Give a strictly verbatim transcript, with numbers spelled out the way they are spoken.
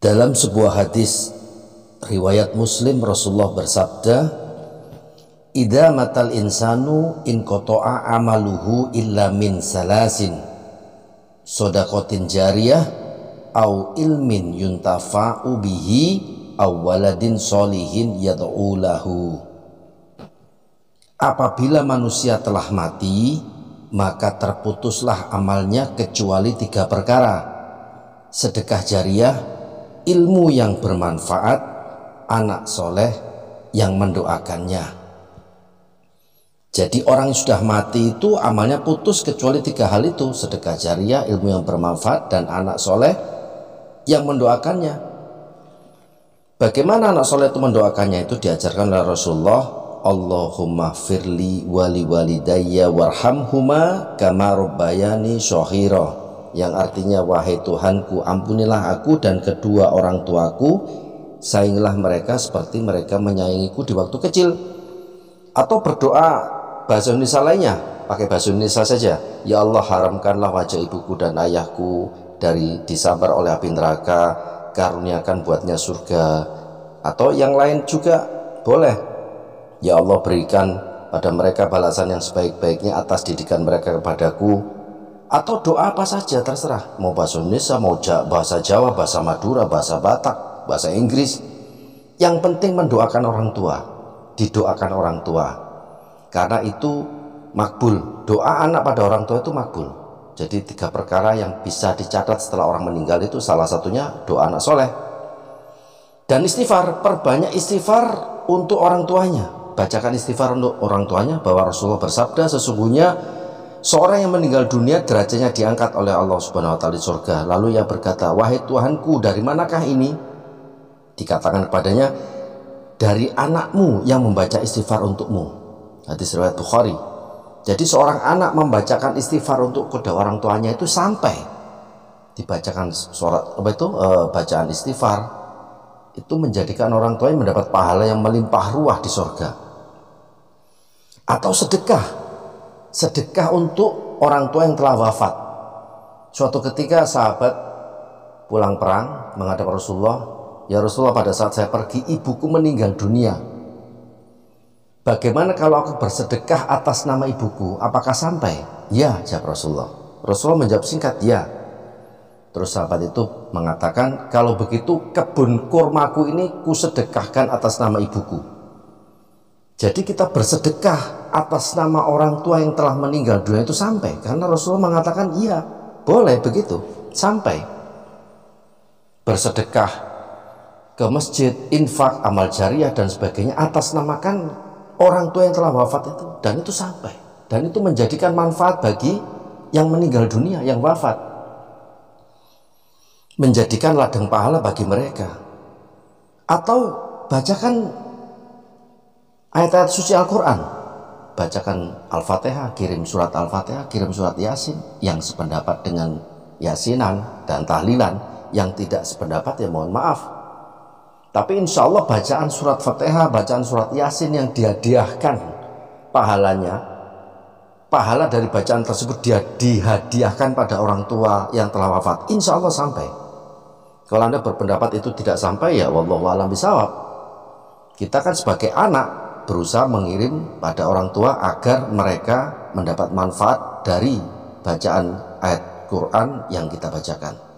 Dalam sebuah hadis riwayat Muslim, Rasulullah bersabda, "Idza matal insanu in qata'a amaluhu illa min salasin, shadaqatin jariyah au ilmin yuntafa'u bihi au waladin sholihin yad'u lahu." Apabila manusia telah mati, maka terputuslah amalnya kecuali tiga perkara: sedekah jariyah, ilmu yang bermanfaat, anak soleh yang mendoakannya. Jadi orang yang sudah mati itu amalnya putus kecuali tiga hal itu: sedekah jariyah, ilmu yang bermanfaat, dan anak soleh yang mendoakannya. Bagaimana anak soleh itu mendoakannya? Itu diajarkan oleh Rasulullah, Allahumma firli wali walidayya warhamhuma kama rabbayani shaghira, yang artinya, wahai Tuhanku, ampunilah aku dan kedua orang tuaku, sayangilah mereka seperti mereka menyayangiku di waktu kecil. Atau berdoa bahasa Indonesia lainnya, pakai bahasa Indonesia saja, ya Allah, haramkanlah wajah ibuku dan ayahku dari disambar oleh api neraka, karuniakan buatnya surga. Atau yang lain juga boleh, ya Allah, berikan pada mereka balasan yang sebaik-baiknya atas didikan mereka kepadaku. Atau doa apa saja, terserah, mau bahasa Indonesia, mau bahasa Jawa, bahasa Madura, bahasa Batak, bahasa Inggris. Yang penting mendoakan orang tua, didoakan orang tua, karena itu makbul. Doa anak pada orang tua itu makbul. Jadi tiga perkara yang bisa dicatat setelah orang meninggal itu salah satunya doa anak soleh. Dan istighfar, perbanyak istighfar untuk orang tuanya. Bacakan istighfar untuk orang tuanya, bahwa Rasulullah bersabda, sesungguhnya seorang yang meninggal dunia derajatnya diangkat oleh Allah Subhanahu wa taala di surga. Lalu ia berkata, wahai Tuhanku, dari manakah ini? Dikatakan kepadanya, dari anakmu yang membaca istighfar untukmu. Hadis riwayat Bukhari. Jadi seorang anak membacakan istighfar untuk kedua orang tuanya itu sampai dibacakan surat apa itu e, bacaan istighfar, itu menjadikan orang tuanya mendapat pahala yang melimpah ruah di surga. Atau sedekah. Sedekah untuk orang tua yang telah wafat. Suatu ketika sahabat pulang perang menghadap Rasulullah, ya Rasulullah, pada saat saya pergi ibuku meninggal dunia. Bagaimana kalau aku bersedekah atas nama ibuku? Apakah sampai? Ya, jawab Rasulullah. Rasulullah menjawab singkat, ya. Terus sahabat itu mengatakan, kalau begitu kebun kurmaku ini kusedekahkan atas nama ibuku. Jadi kita bersedekah atas nama orang tua yang telah meninggal dunia itu sampai, karena Rasulullah mengatakan iya, boleh begitu, sampai. Bersedekah ke masjid, infak, amal jariah dan sebagainya atas namakan orang tua yang telah wafat itu, dan itu sampai, dan itu menjadikan manfaat bagi yang meninggal dunia, yang wafat, menjadikan ladang pahala bagi mereka. Atau bacakan ayat-ayat suci Al-Quran, bacakan Al-Fatihah, kirim surat Al-Fatihah, kirim surat Yasin, yang sependapat dengan Yasinan dan tahlilan. Yang tidak sependapat ya mohon maaf. Tapi insya Allah bacaan surat Fatihah, bacaan surat Yasin yang dihadiahkan pahalanya, pahala dari bacaan tersebut dia dihadiahkan pada orang tua yang telah wafat, insya Allah sampai. Kalau Anda berpendapat itu tidak sampai, ya wallahu a'lam bishawab. Kita kan sebagai anak berusaha mengirim pada orang tua agar mereka mendapat manfaat dari bacaan ayat Quran yang kita bacakan.